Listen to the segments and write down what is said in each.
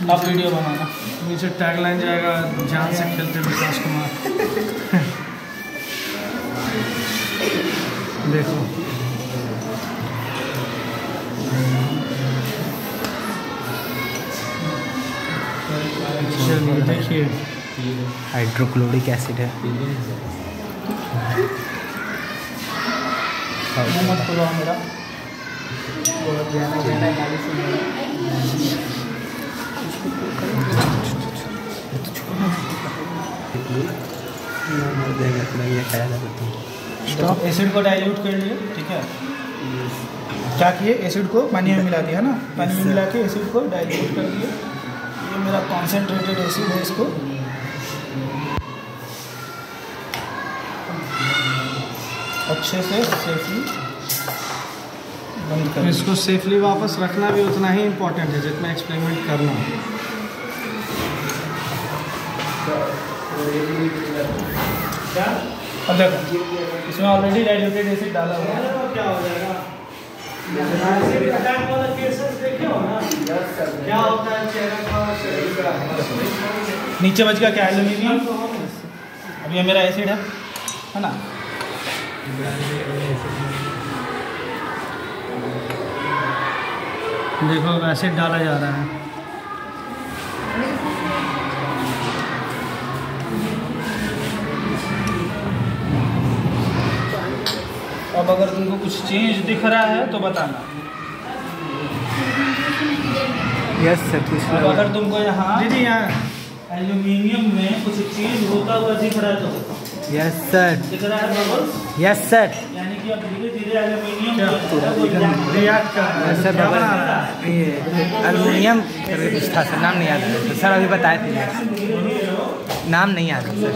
अब वीडियो बनाना, नीचे टैगलाइन जाएगा, जान से खेलते विकास कुमार। देखो चलिए देखिए, हाइड्रोक्लोरिक एसिड है। मत खुलवा मेरा स्टॉप। एसिड को डाइल्यूट कर लिए, ठीक है। क्या किए, एसिड को पानी में मिला दिया ना, पानी में मिला के एसिड को डाइल्यूट कर दिए। ये मेरा कॉन्सेंट्रेटेड एसिड है, इसको अच्छे से सेफली बंद कर। इसको सेफली वापस रखना भी उतना ही इम्पोर्टेंट है जितना एक्सपेरिमेंट करना। क्या अब देखो, इसमें ऑलरेडी डाइल्यूटेड एसिड डाला हुआ है। क्या हो जाएगा, क्या होता है चेहरा का नीचे बच गया क्या, एल्यूमिनियम। अब ये मेरा एसिड है ना। देखो एसिड डाला जा रहा है। अब अगर तुमको कुछ चेंज दिख रहा है तो बताना। Yes sir. अब अगर तुमको यहाँ दीदी यहाँ एल्यूमिनियम में कुछ चेंज होता हुआ दिख रहा है तो यस सर, दिख रहा है बबल्स। यस सर, यानी कि अब धीरे धीरे एल्यूमिनियम रिएक्ट कर रहा है। सर ये एल्यूमिनियम कुछ था सर, नाम नहीं याद है तो सर अभी बताए थे, नाम नहीं याद है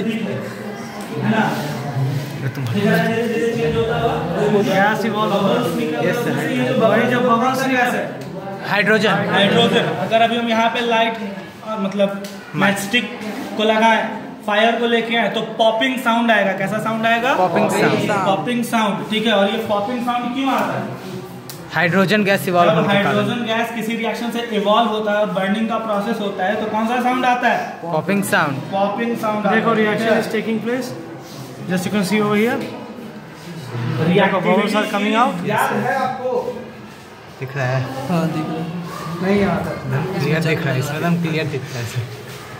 गैस इवॉल्व होगा। यस सर, वही जो बबल्स गैस है, हाइड्रोजन। हाइड्रोजन। अगर अभी हम यहाँ पे लाइट मतलब मैचस्टिक को लगाएं, फायर को लेके आए तो पॉपिंग साउंड आएगा। कैसा साउंड आएगा, पॉपिंग साउंड। पॉपिंग साउंड, ठीक है। और ये पॉपिंग साउंड क्यों आता है, हाइड्रोजन गैस इवॉल्व होने के कारण। हाइड्रोजन गैस किसी रिएक्शन से इवॉल्व होता है और बर्निंग का प्रोसेस होता है तो कौन सा साउंड आता है, पॉपिंग साउंड। Popping sound. देखो reaction is taking place, just you can see over here, bubbles are coming out. याद है आपको, दिख रहा है? हाँ दिख रहा है, नहीं आता क्लियर दिख रहा है, एकदम क्लियर दिख रहा है sir.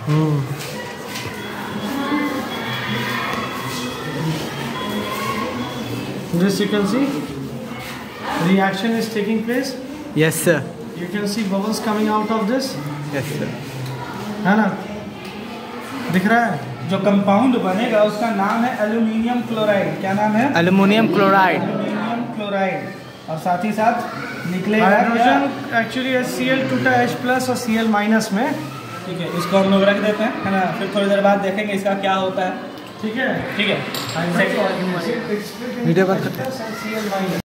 This you can see, reaction is taking place. Yes sir. You can see bubbles coming out of this. Yes sir. है ना, दिख रहा है। जो कंपाउंड बनेगा उसका नाम है एल्यूमिनियम क्लोराइड। क्या नाम है, एल्यूमिनियम क्लोराइड। Aluminium chloride. और साथ ही साथ निकलेगा हाइड्रोजन, एक्चुअली Cl टूटा H+ और Cl- में, ठीक है। इसको हम लोग रख देते हैं, है ना। फिर थोड़ी देर बाद देखेंगे इसका क्या होता है, ठीक है, ठीक है। वीडियो बंद करते हैं।